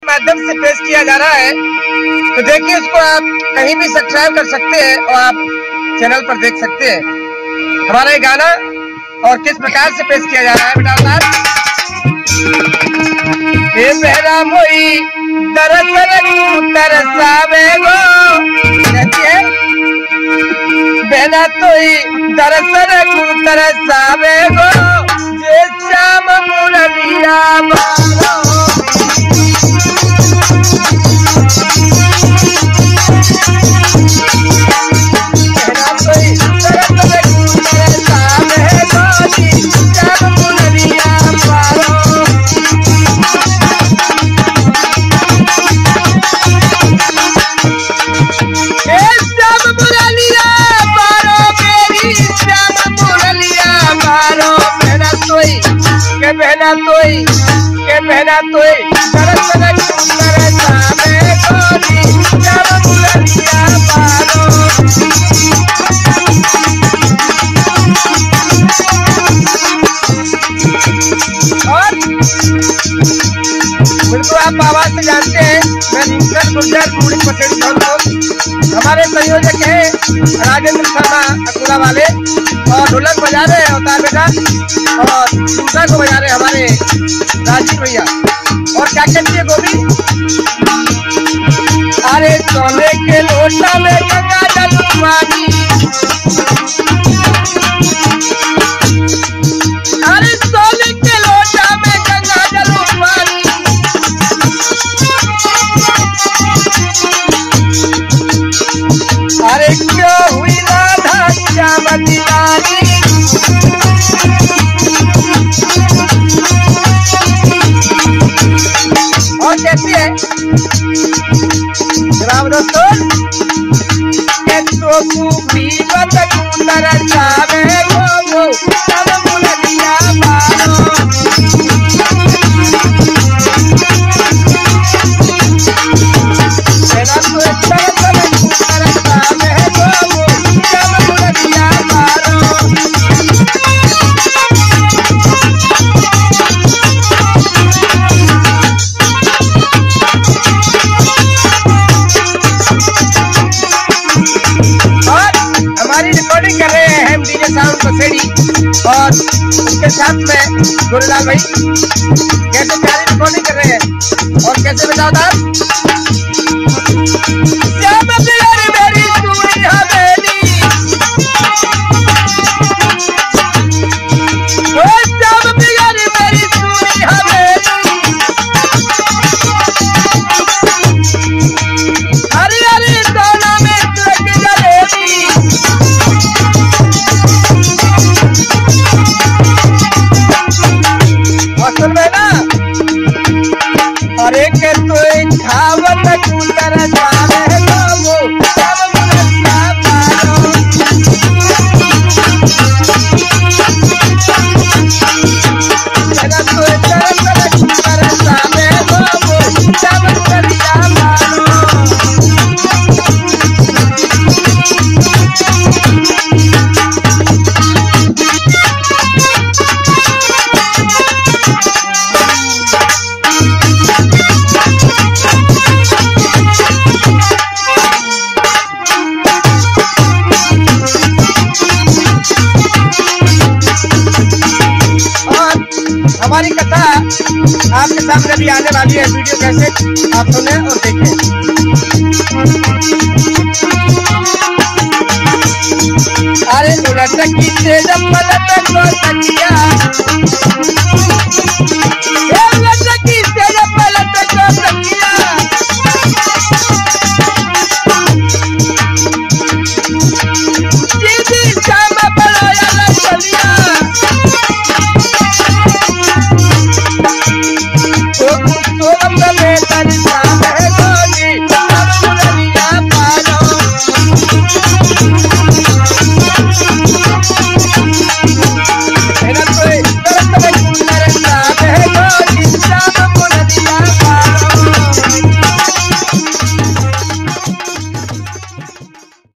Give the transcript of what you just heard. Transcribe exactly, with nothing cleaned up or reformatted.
माध्यम से पेश किया जा रहा है। तो देखिए, इसको आप कहीं भी सब्सक्राइब कर सकते हैं और आप चैनल पर देख सकते हैं हमारा ये गाना और किस प्रकार से पेश किया जा रहा है। बेटा साहब, हे मेरा मोई दरअसल तरसावे गो, देखिए बेना तोई दरअसल तरसावे गो, जे श्याम मुरलिया बारो। बहना तोई के बहना तोई दरअसल तरसावे गोरी, श्याम मुरलिया बारो। और बिल्कुल आप आवाज से जानते हैं, मैं रिंकर गुर्जर पूरी पसेड़ी हमारे संयोजक है राजेंद्र शर्मा अकुला वाले, और ढोलक बजा रहे हैं अवतार बेटा, और दूसरा को बजा रहे हमारे राजीव भैया। और क्या कहती है गोभी, अरे सोने के लोटा में गंगा जल पानी, अरे सोने के लोटा में गंगा जल पानी, अरे क्यों हुई राधा श्याम दीवानी। और कहती है जनाब दोस्तों, के तो पीवत तरसावे गो, श्याम मुरलिया बारो। बेना तोई दरअसल तरसावे गो, श्याम मुरलिया बारो। रिकॉर्डिंग कर रहे हैं हम डीजे साउंड पसेड़ी, और उसके साथ में गुरुलाल भाई कैसे प्यारी रिकॉर्डिंग कर रहे हैं। और कैसे बताओ आप, श्याम प्यारी मेरी चूड़ी हवेली, ओ श्याम प्यारी मेरी चूड़ी हवेली, हरी हरी सोना में तुलक जलेबी। सुन में ना, अरे के तोई खावत तरसावे गो, श्याम मुरलिया बारो। बेना तोई दरअसल तरसावे गो, श्याम मुरलिया बारो। हमारी कथा आपके सामने भी आने वाली है, वीडियो कैसे आप सुने और देखें। अरे उलट की तेज पलट को तकिया,